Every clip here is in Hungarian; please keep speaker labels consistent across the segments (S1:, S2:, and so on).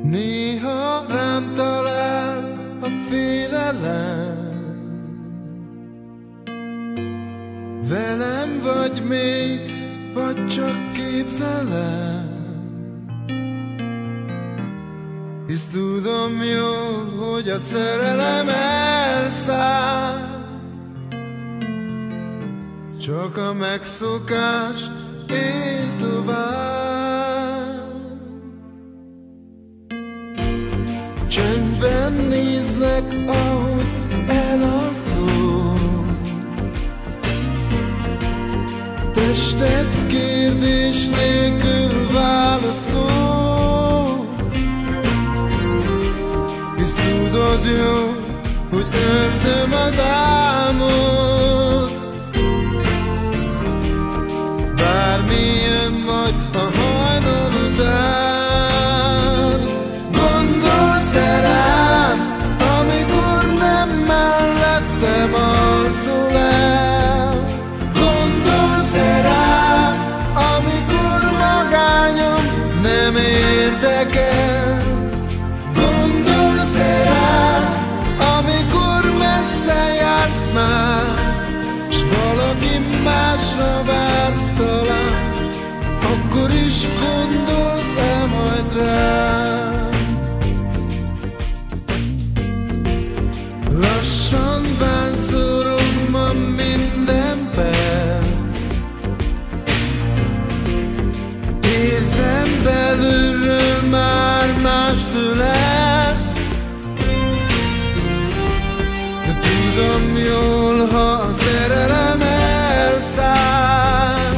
S1: Néha rám talál a félelem, velem vagy még, vagy csak képzelem. Hisz tudom jó, hogy a szerelem elszáll, csak a megszokás él tovább. Csendben nézlek, ahogy elalszol, tested kérdés nélkül válaszol. Hisz tudod jó, hogy őrzöm az álmod, bármi jön majd a hajnal után. Gondolsz-e rám, amikor nem mellettem alszol el? Gondolsz-e rám, amikor magányom nem érdekel? Gondolsz-e rám, amikor messze jársz már, s valaki másra vársz talán? Akkor is gondolsz-e majd rám? Lassan vánszorom ma minden perc, érzem belülről már mástől lesz. De tudom jól, ha a szerelem elszáll,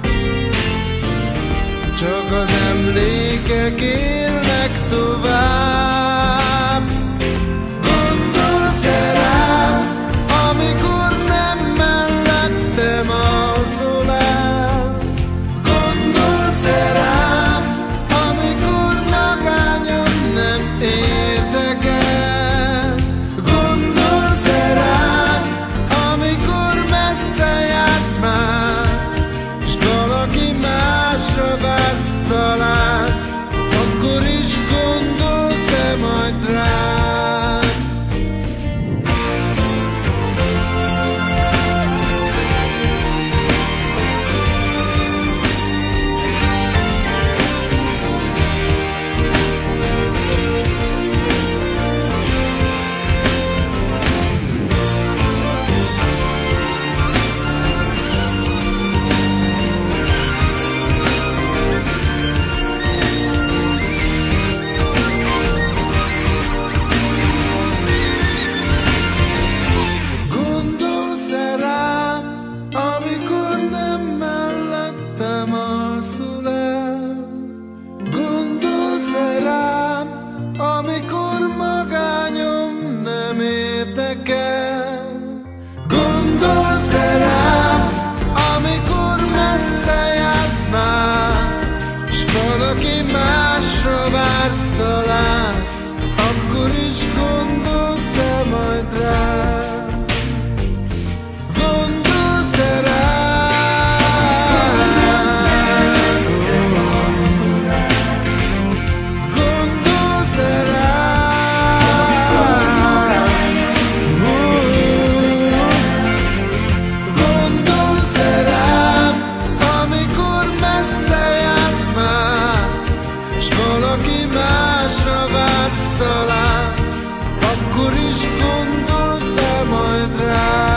S1: csak az emlékek élnek tovább. Gondolsz-e rám, amikor nem mellettem alszol el? Gondolsz-e rám, amikor magányom nem érdekel? Gondolsz-e rám, amikor messze jársz már, s valaki másra vársz talán? Akkor is gondolsz-e majd rám? Gondolsz-e rám, amikor messze jársz már, s valaki másra vársz talán? Akkor is gondolsz-e majd rám? Gondolsz-e rám? Gondolsz-e rám? Gondolsz-e rám, amikor messze jársz már, s valaki másra vársz talán? Akkor is gondolsz-e majd rám?